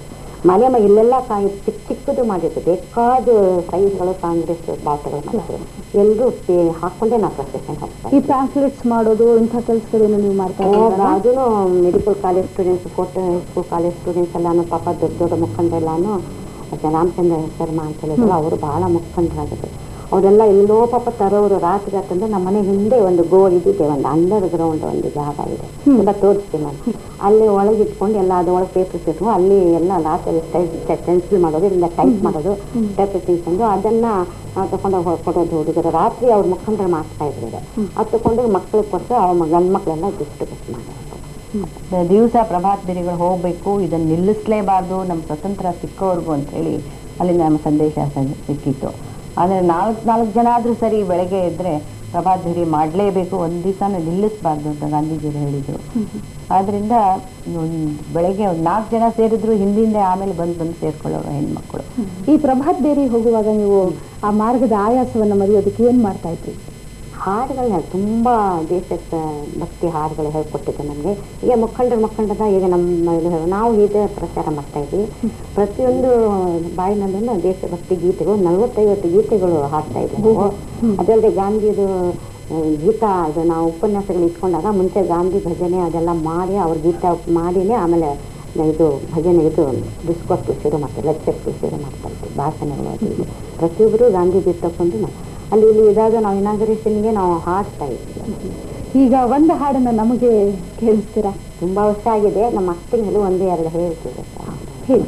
ಮನೆ ಮ ಇಲ್ಲೆಲ್ಲ ಕಾಯಿ ಚಿಕ್ಕ ಚಿಕ್ಕದು ಮಾಡಿದ್ರು, ಬೇಕಾದ ಸೈಜ್ಗಳು ಕಾಂಗ್ರೆಸ್ ಬಾಟಗಳು ಮಾಡಿದ್ರು. ಎಲ್ಲರೂ ಹಾಕೊಂಡೆ ನಾವು ಪ್ರೊಸೆಷನ್ ಹೋಗ್ತಾ ಈ ಪ್ಯಾಂಫ್ಲೆಟ್ಸ್ ಮಾಡೋದು ಇಂಥ ಕೆಲಸಗಳೇನು ನೀವು ಮಾಡ್ತಾ ಇದ್ದೀರಾ? ಅದೂ ಮೆಡಿಕಲ್ ಕಾಲೇಜ್ ಸ್ಟೂಡೆಂಟ್ಸ್, ಕೋಟ ಸ್ಕೂಲ್ ಕಾಲೇಜ್ ಸ್ಟೂಡೆಂಟ್ಸ್ ಎಲ್ಲಾನು ಪಾಪ ದೊಡ್ಡ ದೊಡ್ಡ ಮುಖಂಡರೆಲ್ಲಾನು ರಾಮಚಂದ್ರ ಶರ್ಮಾ ಅಂತ ಹೇಳಿದ್ರು, ಅವರು ಬಹಳ ಮುಖಂಡರಾಗಿದ್ರು. ಅವರೆಲ್ಲ ಎಲ್ಲೋ ಪಾಪ ತರೋರು ರಾತ್ರಿ ಅಂತಂದ್ರೆ ನಮ್ಮ ಮನೆ ಹಿಂದೆ ಒಂದು ಗೋಲ್ ಇದ್ದಿದೆ, ಒಂದು ಅಂಡರ್ ಗ್ರೌಂಡ್ ಒಂದು ಜಾಗ ಇದೆ, ಎಲ್ಲ ತೋರಿಸ್ತೀನಿ ನಾನು. ಅಲ್ಲಿ ಒಳಗೆ ಇಟ್ಕೊಂಡು ಎಲ್ಲ ಅದೊಳಗೆ ಪೇಪರ್ಸ್ ಇಟ್ಕೊಂಡು ಅಲ್ಲಿ ಎಲ್ಲ ಲಾಸ್ಟಲ್ಲಿ ಪೆನ್ಸಿಲ್ ಮಾಡೋದು, ಇಲ್ಲ ಟೈಪ್ ಮಾಡೋದು, ಟೈಪ್ ತಿಳ್ಕೊಂಡು ಅದನ್ನ ನಾವು ತಗೊಂಡು ಕೊಡೋದು ಹುಡುಗರು. ರಾತ್ರಿ ಅವ್ರ ಮುಖಂಡರು ಮಾಡ್ತಾ ಇದ್ರು. ಅದು ತಗೊಂಡು ಮಕ್ಳಿಗೆ ಕೊಟ್ಟು ಅವ್ರ ಗಂಡು ಮಕ್ಕಳೆಲ್ಲ ಡಿಸ್ಟ್ರಿಬ್ಯೂಟ್ ಮಾಡೋದು. ದಿವಸ ಪ್ರಭಾತ್ ಬೇರಿಗಳು ಹೋಗಬೇಕು, ಇದನ್ನು ನಿಲ್ಲಿಸಲೇಬಾರ್ದು ನಮ್ಮ ಸ್ವತಂತ್ರ ಸಿಕ್ಕೋರ್ಗು ಅಂತ ಹೇಳಿ ಅಲ್ಲಿ ನಮ್ಮ ಸಂದೇಶ ಸಿಕ್ಕಿತ್ತು. ಆದರೆ ನಾಲ್ಕು ನಾಲ್ಕು ಜನ ಆದರೂ ಸರಿ ಬೆಳಗ್ಗೆ ಇದ್ದರೆ ಪ್ರಭಾತ್ ಬೇರಿ ಮಾಡಲೇಬೇಕು, ಒಂದು ದಿವಸನೂ ನಿಲ್ಲಿಸಬಾರ್ದು ಅಂತ ಗಾಂಧೀಜಿಯವರು ಹೇಳಿದರು. ಆದ್ದರಿಂದ ಬೆಳಗ್ಗೆ ಒಂದು ನಾಲ್ಕು ಜನ ಸೇರಿದ್ರು ಹಿಂದಿಂದೆ ಆಮೇಲೆ ಬಂದು ಬಂದು ಸೇರ್ಕೊಳ್ಳೋರು ಹೆಣ್ಮಕ್ಳು. ಈ ಪ್ರಭಾತ್ ಬೇರಿ ಹೋಗುವಾಗ ನೀವು ಆ ಮಾರ್ಗದ ಆಯಾಸವನ್ನು ಮರೆಯೋದಕ್ಕೆ ಏನು ಮಾಡ್ತಾ ಇದ್ರಿ? ಹಾಡುಗಳನ್ನ ತುಂಬ ದೇಶಕ್ಕೆ ಭಕ್ತಿ ಹಾಡುಗಳು ಹೇಳ್ಕೊಟ್ಟಿದ್ದೆ ನಮಗೆ. ಈಗ ಮುಖಂಡರು ಮುಖಂಡದ ಈಗ ನಮ್ಮ ನಾವು ಇದೇ ಪ್ರಚಾರ ಮಾಡ್ತಾ ಇದ್ವಿ. ಪ್ರತಿಯೊಂದು ಬಾಯಿನಲ್ಲೂ ದೇಶಭಕ್ತಿ ಗೀತೆಗಳು ನಲವತ್ತೈವತ್ತು ಗೀತೆಗಳು ಹಾಡ್ತಾ ಇದ್ವಿ ನಾವು. ಅದಲ್ಲದೆ ಗಾಂಧಿದು ಗೀತ ಅದು ನಾವು ಉಪನ್ಯಾಸಗಳು ಇಟ್ಕೊಂಡಾಗ ಮುಂಚೆ ಗಾಂಧಿ ಭಜನೆ ಅದೆಲ್ಲ ಮಾಡಿ ಅವ್ರ ಗೀತ ಮಾಡಿನೇ ಆಮೇಲೆ ಇದು ಭಜನೆ ಇದು ಡಿಸ್ಕೋರ್ಸ್ ಶುರು ಮಾಡ್ತಾರೆ, ಲೆಕ್ಚರ್ಸ್ ಶುರು ಮಾಡ್ತಾ ಇದ್ವಿ, ಭಾಷಣಗಳು ಅದು ಇದು ಪ್ರತಿಯೊಬ್ಬರು ಗಾಂಧೀಜಿ ತಗೊಂಡು ಅಲ್ಲಿ ಇಲ್ಲಿ ಇದಾಗ ನಾವು ಇನಾಗರೇಷನ್ಗೆ ನಾವು ಹಾಡ್ತಾ ಇದ್ವಿ. ಈಗ ಒಂದು ಹಾಡನ್ನು ನಮಗೆ ಕೇಳಿಸ್ತೀರಾ? ತುಂಬ ವರ್ಷ ಆಗಿದೆ, ನಮ್ಮ ಅಕ್ಕನಿಗೆ ಒಂದು ಎರಡು ಹೇಳ್ತೀವಿ. ಹೇಳಿ.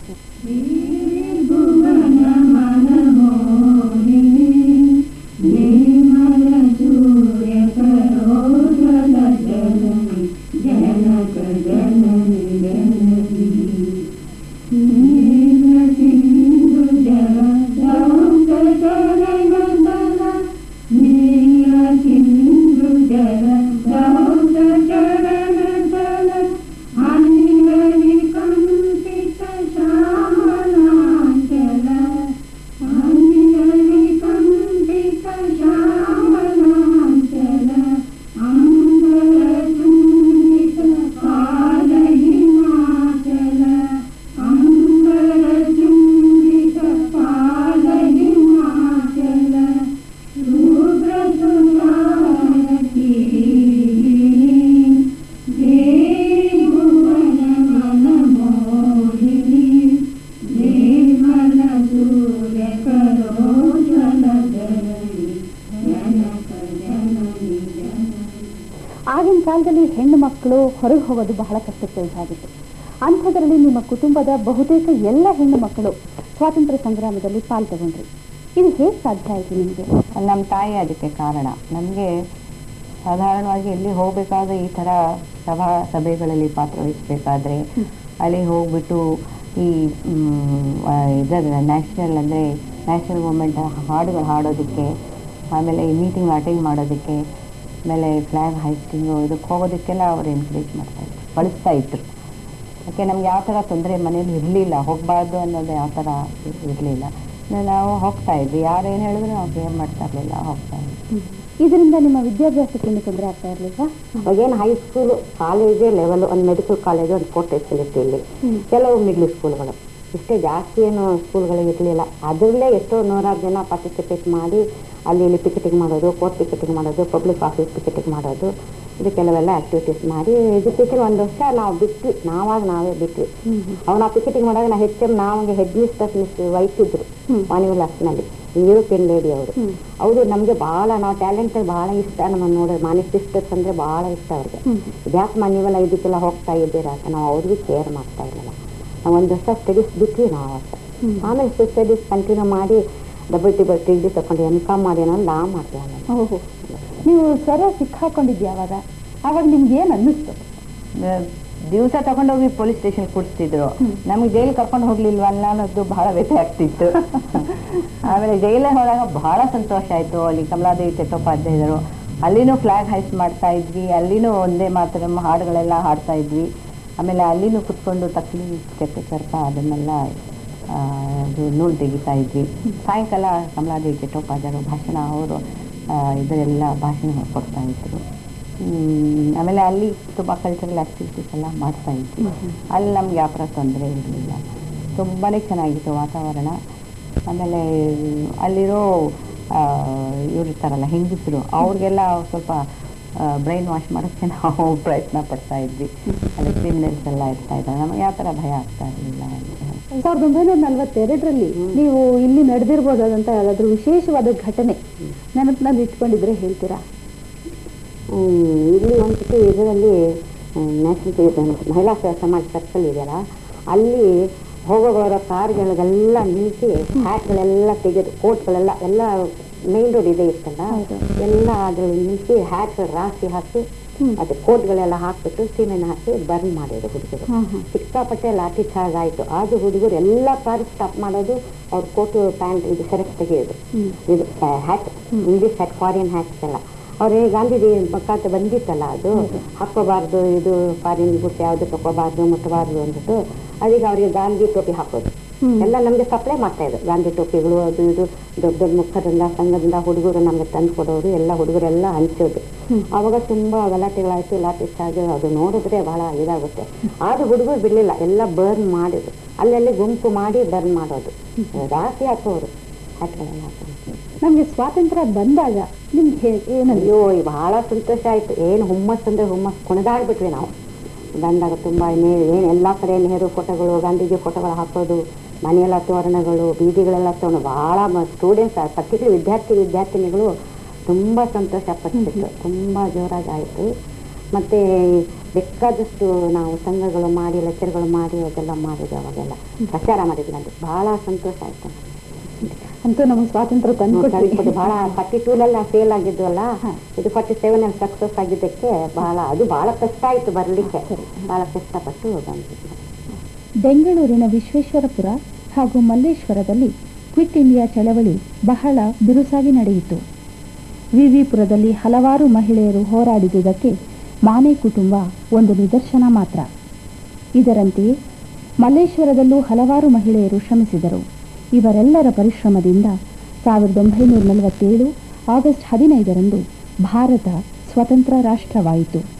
ಆಗಿನ ಕಾಲದಲ್ಲಿ ಹೆಣ್ಣು ಮಕ್ಕಳು ಹೊರಗೆ ಹೋಗೋದು ಬಹಳ ಕಷ್ಟ ಕೆಲಸ ಆಗಿತ್ತು. ಅಂಥದ್ರಲ್ಲಿ ನಿಮ್ಮ ಕುಟುಂಬದ ಬಹುತೇಕ ಎಲ್ಲ ಹೆಣ್ಣು ಮಕ್ಕಳು ಸ್ವಾತಂತ್ರ್ಯ ಸಂಗ್ರಾಮದಲ್ಲಿ ಪಾಲು ತಗೊಂಡ್ರಿ. ಇದು ಹೇಗೆ ಸಾಧ್ಯ ಆಯಿತು ನಿಮಗೆ? ನಮ್ಮ ತಾಯಿ ಅದಕ್ಕೆ ಕಾರಣ. ನಮಗೆ ಸಾಧಾರಣವಾಗಿ ಎಲ್ಲಿ ಹೋಗಬೇಕಾದ್ರೆ ಈ ಥರ ಸಭಾ ಸಭೆಗಳಲ್ಲಿ ಪಾತ್ರವಹಿಸಬೇಕಾದ್ರೆ ಅಲ್ಲಿ ಹೋಗ್ಬಿಟ್ಟು ಈ ಇದರ ನ್ಯಾಷನಲ್ ಅಂದರೆ ನ್ಯಾಷನಲ್ ಮೂಮೆಂಟ್ ಹಾಡುಗಳು ಹಾಡೋದಕ್ಕೆ, ಆಮೇಲೆ ಈ ಮೀಟಿಂಗ್ ಅಟೆಂಡ್ ಮಾಡೋದಕ್ಕೆ, ಆಮೇಲೆ ಫ್ಲ್ಯಾಗ್ ಹೈಸ್ಟಿಂಗು ಇದಕ್ಕೆ ಹೋಗೋದಕ್ಕೆಲ್ಲ ಅವರು ಎನ್ಕರೇಜ್ ಮಾಡ್ತಾಯಿದ್ರು, ಬಳಸ್ತಾ ಇದ್ರು. ಯಾಕೆ ನಮ್ಗೆ ಯಾವ ಥರ ತೊಂದರೆ ಮನೇಲಿ ಇರಲಿಲ್ಲ, ಹೋಗಬಾರ್ದು ಅನ್ನೋದು ಯಾವ ಥರ ಇರಲಿಲ್ಲ. ನಾವು ಹೋಗ್ತಾ ಇದ್ವಿ, ಯಾರು ಏನು ಹೇಳಿದ್ರು ನಾವು ಕೇರ್ ಮಾಡ್ತಾ ಇರಲಿಲ್ಲ, ಹೋಗ್ತಾ ಇದ್ವಿ. ಇದರಿಂದ ನಿಮ್ಮ ವಿದ್ಯಾಭ್ಯಾಸಕ್ಕೆ ತೊಂದರೆ ಆಗ್ತಾ ಇರಲಿಲ್ಲ? ಅವಾಗೇನು ಹೈಸ್ಕೂಲು ಕಾಲೇಜೇ ಲೆವೆಲ್, ಒಂದು ಮೆಡಿಕಲ್ ಕಾಲೇಜು, ಒಂದು ಫೋರ್ಟ್ ಫೆಸಿಲಿಟಿ ಇಲ್ಲಿ, ಕೆಲವು ಮಿಡ್ಲ್ ಸ್ಕೂಲ್ಗಳು, ಇಷ್ಟೇ ಜಾಸ್ತಿ ಏನು ಸ್ಕೂಲ್ಗಳು ಇರಲಿಲ್ಲ. ಅದರಲ್ಲೇ ಎಷ್ಟೋ ನೂರಾರು ಜನ ಪಾರ್ಟಿಸಿಪೇಟ್ ಮಾಡಿ ಅಲ್ಲಿ ಇಲ್ಲಿ ಪಿಕೆಟಿಂಗ್ ಮಾಡೋದು, ಕೋರ್ಟ್ ಪಿಕೆಟಿಂಗ್ ಮಾಡೋದು, ಪಬ್ಲಿಕ್ ಆಫೀಸ್ ಪಿಕೆಟಿಂಗ್ ಮಾಡೋದು, ಇದು ಕೆಲವೆಲ್ಲ ಆ್ಯಕ್ಟಿವಿಟೀಸ್ ಮಾಡಿ ಎಜುಕೇಷನ್ ಒಂದು ವರ್ಷ ನಾವು ಬಿಟ್ವಿ, ನಾವಾಗ ನಾವೇ ಬಿಟ್ವಿ. ಅವ್ರು ನಾವು ಪಿಕೆಟಿಂಗ್ ಮಾಡುವಾಗ ನಾವು ಹೆಚ್ ಎಮ್ ನಾವಂಗೆ ಹೆಡ್ ಮಿಸ್ಟರ್ಸ್ ಮಿಸ್ ವಹಿಸಿದ್ರು ವಾಣಿವಲ್ ಹಾಸ್ನಲ್ಲಿ, ಯುರೋಪಿಯನ್ ಲೇಡಿ ಅವರು. ಅವರು ನಮಗೆ ಭಾಳ ನಾವು ಟ್ಯಾಲೆಂಟ್ ಭಾಳ ಇಷ್ಟ, ನಮ್ಮ ನೋಡಿ ಮಾನಿ ಸಿಸ್ಟರ್ಸ್ ಅಂದರೆ ಭಾಳ ಇಷ್ಟ ಅವ್ರಿಗೆ. ಯಾಕೆ ನೀವೆಲ್ಲ ಇದಕ್ಕೆಲ್ಲ ಹೋಗ್ತಾ ಇದ್ದೀರಾ ಅಂತ ನಾವು ಅವ್ರಿಗೆ ಕೇರ್ ಮಾಡ್ತಾ ಇರಲಿಲ್ಲ. ನಾವು ಒಂದು ವರ್ಷ ಸ್ಟಡೀಸ್ ಬಿಟ್ವಿ ನಾವು ವರ್ಷ. ಆಮೇಲೆ ಸ್ಟಡೀಸ್ ಕಂಟಿನ್ಯೂ ಮಾಡಿ ಡಬಲ್ ಟಿಬಲ್ ಡಿಗ್ರಿ ತಗೊಂಡು ಎಮ್ ಕಾಮ್ ಮಾಡಿ ನಾನು ಲಾ ಮಾಡ್ತೀವಿ. ಓಹೋ, ನೀವು ಸರಿಯಾಗಿ ಸಿಕ್ಕಾಕೊಂಡಿದ್ದೆ ಅವಾಗ? ಆವಾಗ ನಿಮ್ಗೆ ಏನು ಅನ್ನಿಸ್ತು? ದಿವಸ ತಗೊಂಡೋಗಿ ಪೊಲೀಸ್ ಸ್ಟೇಷನ್ ಕೂಡಿಸ್ತಿದ್ರು, ನಮಗೆ ಜೈಲು ಕರ್ಕೊಂಡು ಹೋಗ್ಲಿಲ್ವಲ್ಲ ಅನ್ನೋದು ಬಹಳ ವ್ಯಥೆ ಆಗ್ತಿತ್ತು. ಆಮೇಲೆ ಜೈಲೇ ಹೋದಾಗ ಬಹಳ ಸಂತೋಷ ಆಯಿತು. ಅಲ್ಲಿ ಕಮಲಾದೇವಿ ಚಟ್ಟೋಪಾಧ್ಯಾಯರು, ಅಲ್ಲಿನೂ ಫ್ಲ್ಯಾಗ್ ಹೈಸ್ಟ್ ಮಾಡ್ತಾ ಇದ್ವಿ, ಅಲ್ಲಿನೂ ಒಂದೇ ಮಾತರಮ್ಮ ಹಾಡುಗಳೆಲ್ಲ ಹಾಡ್ತಾ ಇದ್ವಿ. ಆಮೇಲೆ ಅಲ್ಲಿನೂ ಕುತ್ಕೊಂಡು ತಕ್ಕಲಿ ಕೆತ್ತ ಸರ್ಪ ಅದನ್ನೆಲ್ಲ ಅದು ನೂಲು ತೆಗಿತಾ ಇದ್ವಿ. ಸಾಯಂಕಾಲ ಕಮಲಾದೇವಿ ಚಟ್ಟೋಪಾಧ್ಯಾಯರು ಭಾಷಣ, ಅವರು ಇದರೆಲ್ಲ ಭಾಷಣ ಕೊಡ್ತಾ ಇದ್ರು. ಆಮೇಲೆ ಅಲ್ಲಿ ತುಂಬ ಕಲ್ಚರಲ್ ಆ್ಯಕ್ಟಿವಿಟೀಸ್ ಎಲ್ಲ ಮಾಡ್ತಾ ಇದ್ವಿ. ಅಲ್ಲಿ ನಮ್ಗೆ ಯಾವ ಥರ ತೊಂದರೆ ಇರಲಿಲ್ಲ. ತುಂಬಾ ಚೆನ್ನಾಗಿತ್ತು ವಾತಾವರಣ. ಆಮೇಲೆ ಅಲ್ಲಿರೋ ಇವ್ರು ಇರ್ತಾರಲ್ಲ ಹೆಂಗಸರು, ಅವ್ರಿಗೆಲ್ಲ ಸ್ವಲ್ಪ ಬ್ರೈನ್ ವಾಶ್ ಮಾಡೋಕ್ಕೆ ನಾವು ಪ್ರಯತ್ನ ಪಡ್ತಾ ಇದ್ವಿ. ಅಲ್ಲಿ ಕ್ರಿಮಿನಲ್ಸ್ ಎಲ್ಲ ಇರ್ತಾ ಇದ್ದಾರೆ, ನಮಗೆ ಯಾವ ಥರ ಭಯ ಆಗ್ತಾ ಇರಲಿಲ್ಲ. ಸಾವಿರದ ಒಂಬೈನೂರ ನಲ್ವತ್ತೆರಡರಲ್ಲಿ ನೀವು ಇಲ್ಲಿ ನಡೆದಿರ್ಬೋದಾದಂಥ ಯಾವುದಾದ್ರೂ ವಿಶೇಷವಾದ ಘಟನೆ ನೆನಪಿನಲ್ಲಿ ಇಟ್ಕೊಂಡಿದ್ರೆ ಹೇಳ್ತೀರಾ? ಇಲ್ಲಿ ಒಂದು ಸತಿ ಇದರಲ್ಲಿ ನ್ಯಾಷನಲ್ ಮಹಿಳಾ ಸಮಾಜ ಸರ್ಕಲ್ ಇದೆಯಲ್ಲ, ಅಲ್ಲಿ ಹೋಗೋವರ ಕಾರ್ಗಳಿಗೆಲ್ಲ ನಿಲ್ಲಿಸಿ ಹ್ಯಾಟ್ಗಳೆಲ್ಲ ತೆಗೆದು ಕೋಟ್ಗಳೆಲ್ಲ ಎಲ್ಲ ಮೇನ್ ರೋಡ್ ಇದೆ ಇರ್ತಲ್ಲ, ಎಲ್ಲ ಅದ್ರಲ್ಲಿ ನಿಲ್ಲಿಸಿ ಹ್ಯಾಟ್ಗಳು ರಾಶಿ ಹಾಕಿ ಅದು ಕೋಟ್ಗಳೆಲ್ಲ ಹಾಕ್ಬಿಟ್ಟು ಸೀಮೆನ ಹಾಕಿ ಬರ್ನ್ ಮಾಡಿದ್ರು ಹುಡುಗರು. ಸಿಕ್ಕಾಪಟ್ಟೆ ಲಾಠಿ ಚಾರ್ಜ್ ಆಯಿತು. ಆದ್ರೂ ಹುಡುಗರು ಎಲ್ಲ ಕಾರ್ ಸ್ಟಾಪ್ ಮಾಡೋದು, ಅವ್ರ ಕೋಟು ಪ್ಯಾಂಟ್ ಇದು ಸೆರೆಕ್ಟ್ ತೆಗೆಯೋದು, ಇದು hat English hat foreign hats ಎಲ್ಲ ಅವ್ರೇ ಗಾಂಧೀಜಿ ಮುಖಾಂತರ ಬಂದಿತ್ತಲ್ಲ, ಅದು ಹಾಕೋಬಾರ್ದು, ಇದು ಫಾರಿನ್ ಗುಟ್ಟು ಯಾವುದು ತಗೋಬಾರ್ದು ಮುಟ್ಟಬಾರ್ದು ಅಂದ್ಬಿಟ್ಟು ಅದೀಗ ಅವರಿಗೆ ಗಾಂಧಿ ಟೋಪಿ ಹಾಕೋದು ಎಲ್ಲ ನಮಗೆ ಸಪ್ಲೈ ಮಾಡ್ತಾ ಇದ್ರು. ಗಾಂಧಿ ಟೋಪಿಗಳು ಅದು ಇದು ದೊಡ್ಡ ದೊಡ್ಡ ಮುಖದಿಂದ ಸಂಘದಿಂದ ಹುಡುಗರು ನಮಗೆ ತಂದು ಕೊಡೋರು, ಎಲ್ಲ ಹುಡುಗರೆಲ್ಲ ಹಂಚೋದು. ಆವಾಗ ತುಂಬಾ ಗಲಾಟೆಗಳಾಯ್ತು, ಲಾಠಿ ಚಾರ್ಜ್ ಅದು ನೋಡಿದ್ರೆ ಬಹಳ ಇದಾಗುತ್ತೆ. ಆದ್ರೂ ಹುಡುಗರು ಬಿಡಲಿಲ್ಲ, ಎಲ್ಲ ಬರ್ನ್ ಮಾಡಿದ್ರು. ಅಲ್ಲೆಲ್ಲಿ ಗುಂಪು ಮಾಡಿ ಬರ್ನ್ ಮಾಡೋದು, ರಾಶಿ ಹಾಕೋರು ಹ್ಯಾಟ್ಗಳೆಲ್ಲ ಹಾಕೋದು. ನಮಗೆ ಸ್ವಾತಂತ್ರ್ಯ ಬಂದಾಗ ನಿಮ್ಗೆ ಏನಯ್ಯೋ ಬಹಳ ಸಂತೋಷ ಆಯ್ತು. ಏನು ಹುಮ್ಮಸ್ ಅಂದ್ರೆ ಹುಮ್ಮಸ್, ಕುಣಿದಾಡ್ಬಿಟ್ವಿ ನಾವು ಬಂದಾಗ. ತುಂಬ ಏನು ಎಲ್ಲ ಕಡೆ ನೆಹರು ಫೋಟೋಗಳು, ಗಾಂಧೀಜಿ ಫೋಟೋಗಳು ಹಾಕೋದು, ಮನೆಯೆಲ್ಲ ತೋರಣಗಳು, ಬೀದಿಗಳೆಲ್ಲ ತಗೊಂಡು ಭಾಳ ಸ್ಟೂಡೆಂಟ್ಸ್ ಪರ್ಟಿಕ್ಯುಲರ್ ವಿದ್ಯಾರ್ಥಿ ವಿದ್ಯಾರ್ಥಿನಿಗಳು ತುಂಬ ಸಂತೋಷ ಪಟ್ಟಿತ್ತು. ತುಂಬ ಜೋರಾಗಿ ಆಯಿತು. ಮತ್ತು ಬೇಕಾದಷ್ಟು ನಾವು ಸಂಘಗಳು ಮಾಡಿ ಲೆಕ್ಚರ್ಗಳು ಮಾಡಿ ಅದೆಲ್ಲ ಮಾಡಿದ್ವಿ, ಅವಾಗೆಲ್ಲ ಪ್ರಚಾರ ಮಾಡಿದ್ವಿ. ನನಗೆ ಭಾಳ ಸಂತೋಷ ಆಯಿತು. ಅಂತೂ ನಮಗೆ ಸ್ವಾತಂತ್ರ್ಯ ತಂದುಕೊಟ್ಟು ಭಾಳ ಫಾರ್ಟಿ ಟೂಲೆಲ್ಲ ಫೇಲ್ ಆಗಿದ್ವಲ್ಲ, ಇದು ಫಾರ್ಟಿ ಸೆವೆನ್ ಅಲ್ಲಿ ಸಕ್ಸಸ್ ಆಗಿದ್ದಕ್ಕೆ ಭಾಳ ಅದು ಭಾಳ ಕಷ್ಟ ಆಯಿತು ಬರಲಿಕ್ಕೆ, ಭಾಳ ಕಷ್ಟಪಟ್ಟು ಬಂದಿದ್ವಿ. ಬೆಂಗಳೂರಿನ ವಿಶ್ವೇಶ್ವರಪುರ ಹಾಗೂ ಮಲ್ಲೇಶ್ವರದಲ್ಲಿ ಕ್ವಿಟ್ ಇಂಡಿಯಾ ಚಳವಳಿ ಬಹಳ ಬಿರುಸಾಗಿ ನಡೆಯಿತು. ವಿವಿಪುರದಲ್ಲಿ ಹಲವಾರು ಮಹಿಳೆಯರು ಹೋರಾಡಿದುದಕ್ಕೆ ಮಾನೆ ಕುಟುಂಬ ಒಂದು ನಿದರ್ಶನ ಮಾತ್ರ. ಇದರಂತೆಯೇ ಮಲ್ಲೇಶ್ವರದಲ್ಲೂ ಹಲವಾರು ಮಹಿಳೆಯರು ಶ್ರಮಿಸಿದರು. ಇವರೆಲ್ಲರ ಪರಿಶ್ರಮದಿಂದ ಸಾವಿರದ ಒಂಬೈನೂರ ನಲವತ್ತೇಳು ಆಗಸ್ಟ್ ಹದಿನೈದರಂದು ಭಾರತ ಸ್ವತಂತ್ರ ರಾಷ್ಟ್ರವಾಯಿತು.